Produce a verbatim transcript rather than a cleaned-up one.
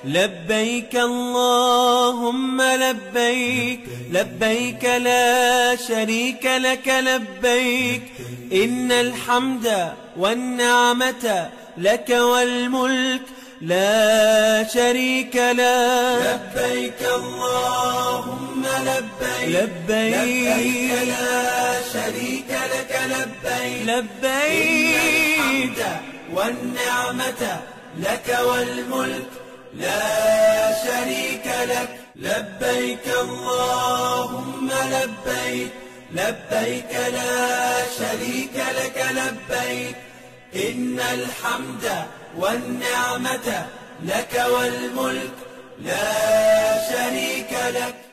لبيك اللهم لبيك لبيك لا شريك لك لبيك إن الحمد والنعمة لك والملك لا شريك لك. لبيك اللهم لبيك لبيك, لبيك لا شريك لك لبيك لبيك إن الحمد والنعمة لك والملك لا شريك لك. لبيك اللهم لبيك لبيك لا شريك لك لبيك إن الحمد والنعمة لك والملك لا شريك لك.